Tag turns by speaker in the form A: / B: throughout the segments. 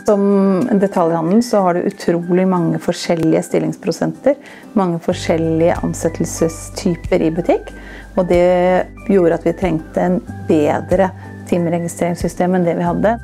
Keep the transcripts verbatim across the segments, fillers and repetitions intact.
A: Som detaljhandel så har du utrolig mange forskjellige stillingsprosenter, mange forskjellige ansettelsestyper i butikk, og det gjorde at vi trengte en bedre timeregistreringssystem enn det vi hadde.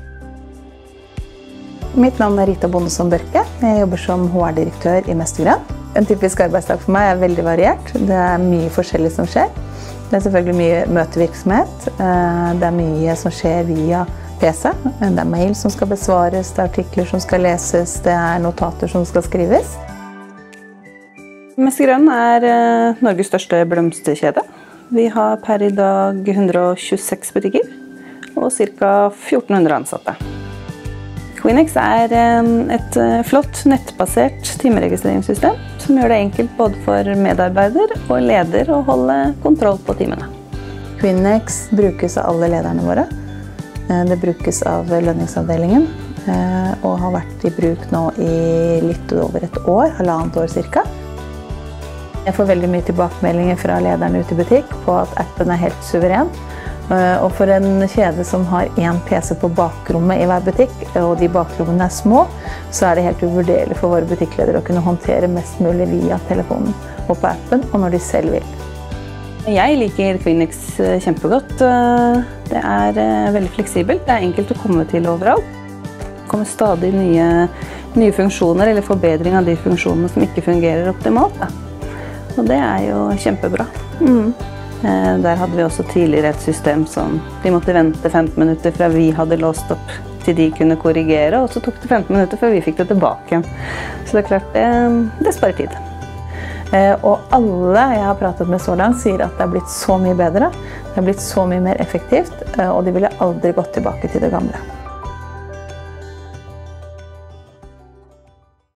A: Mitt navn er Rita Bondesson Børke. Jeg jobber som H R-direktør i Mestergrad. En typisk arbeidsdag for meg er veldig variert. Det er mye forskjellig som skjer. Det er selvfølgelig mye møtevirksomhet. Det er mye som skjer via P C. Det er mail som skal besvares, det er artikler som skal leses, det er notater som skal skrives. Mestergrad er Norges største blomsterkjede. Vi har per i dag hundre og tjueseks butikker og ca. fjorten hundre ansatte. Quinex er et flott nettbasert timeregistreringssystem som gjør det enkelt både for medarbeider og leder å holde kontroll på timene. Quinex brukes av alle lederne våre. Det brukes av lønningsavdelingen og har vært i bruk nå i litt over et år, halvannet år cirka. Jeg får veldig mye tilbakemeldinger fra lederne ute i butikk på at appen er helt suveren. Og for en kjede som har en P C på bakrommet i hver butikk, og de bakrommene er små, så er det helt uvurderlig for våre butikkledere å kunne håndtere mest mulig via telefonen og på appen, og når de selv vil. Jeg liker Quinex kjempegodt. Det er veldig fleksibelt, det er enkelt å komme til overalt. Det kommer stadig nye, nye funksjoner eller forbedring av de funksjonene som ikke fungerer optimalt. Da. Og det er jo kjempebra. Mm. Der hadde vi også tidligere et system som de måtte vente femten minutter fra vi hadde låst opp til de kunne korrigere, og så tok det femten minutter før vi fikk det tilbake. Så det er klart, det, det sparer tid. Og alle jeg har pratet med så langt sier at det har blitt så mye bedre, det har blitt så mye mer effektivt, og de ville aldri gått tilbake til det gamle.